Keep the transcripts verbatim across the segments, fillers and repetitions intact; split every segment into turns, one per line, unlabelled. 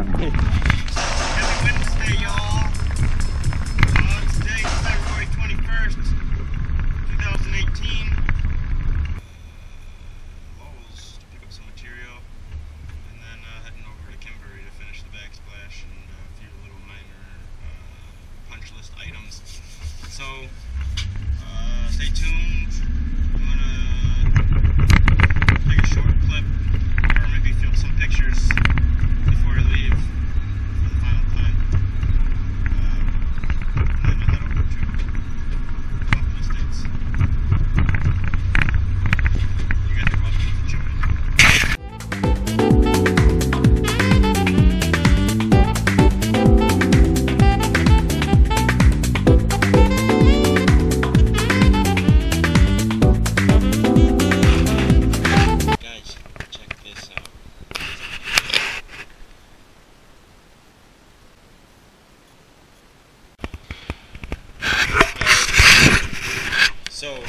Wednesday, y'all. Uh, today's February twenty-first, two thousand eighteen. Lowe's to pick up some material, and then uh, heading over to Kimberly to finish the backsplash and uh, a few little minor uh, punch list items. So, uh, stay tuned. I'm gonna take a short clip, or maybe film some pictures before I leave for the final time. Uh, and then I'll head over to Buffalo Estates. You guys are welcome to enjoy So,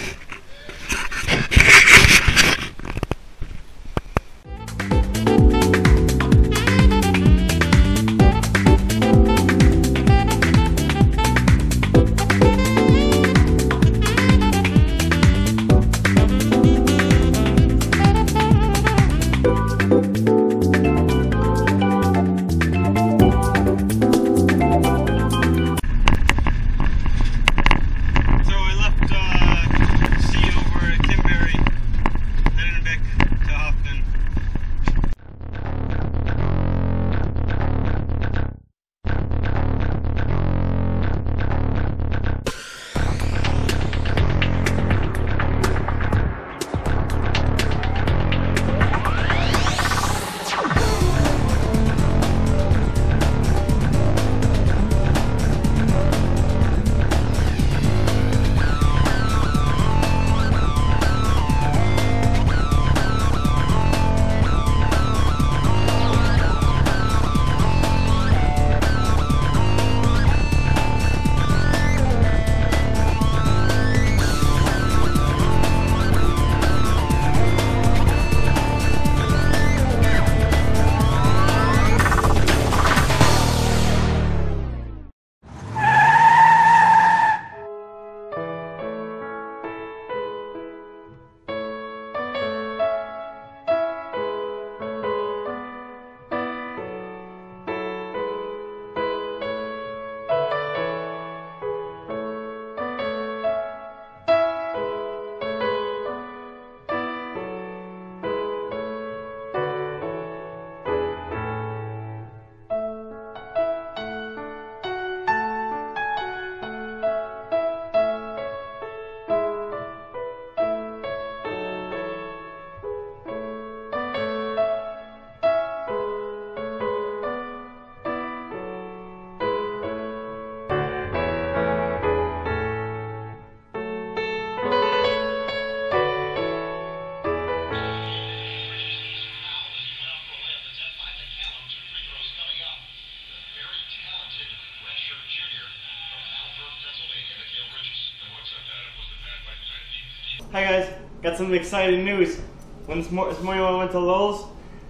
hi guys, got some exciting news. When this, mor this morning when I went to Lowe's,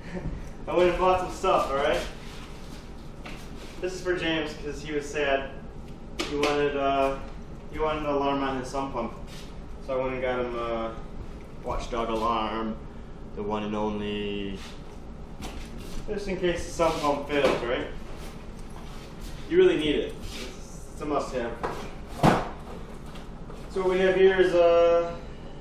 I went and bought some stuff, alright? This is for James because he was sad. He wanted uh, he wanted an alarm on his sump pump. So I went and got him a Watchdog alarm, the one and only, just in case the sump pump fails, right? You really need it. It's a must-have. So what we have here is uh,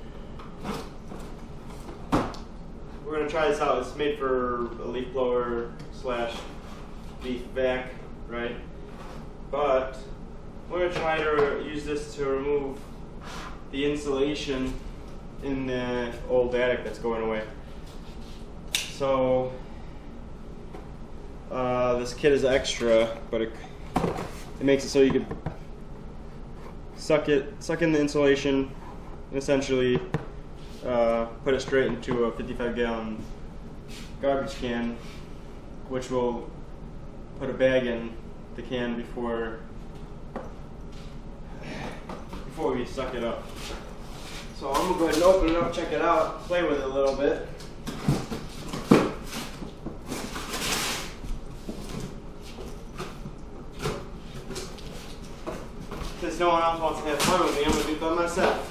we're gonna try this out. It's made for a leaf blower slash leaf vac, right? But we're gonna try to use this to remove the insulation in the old attic that's going away. So uh, this kit is extra, but it, it makes it so you could suck it, suck in the insulation, and essentially uh, put it straight into a fifty-five gallon garbage can, which will put a bag in the can before before we suck it up. So I'm gonna go ahead and open it up, check it out, play with it a little bit. since no one else wants to have fun with me, I'm gonna do it by myself.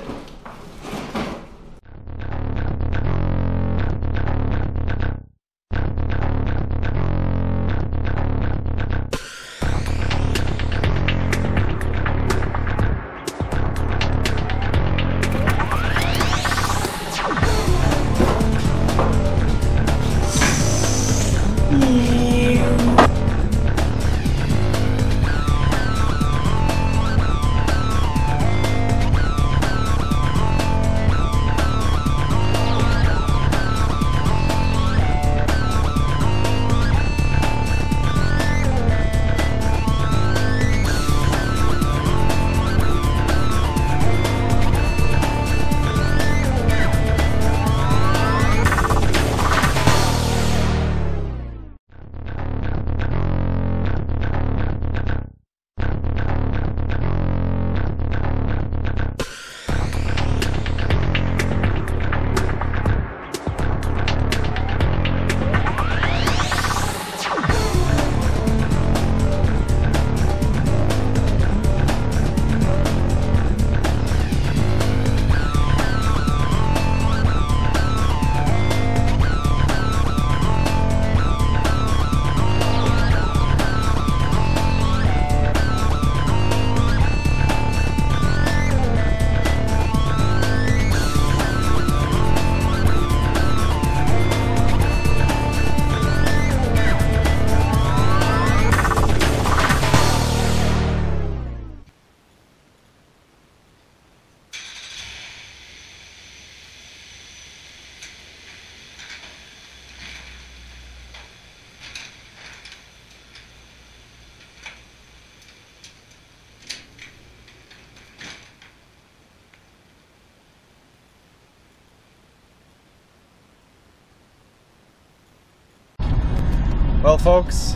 Well, folks,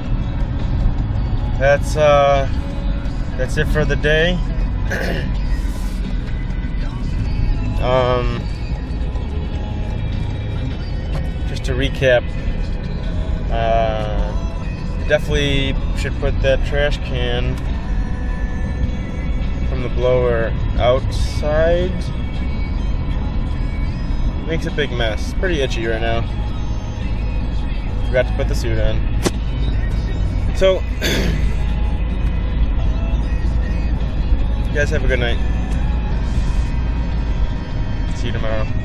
that's uh, that's it for the day. um, just to recap, uh, definitely should put that trash can from the blower outside. Makes a big mess. It's pretty itchy right now. Forgot to put the suit on. So, you guys have a good night. See you tomorrow.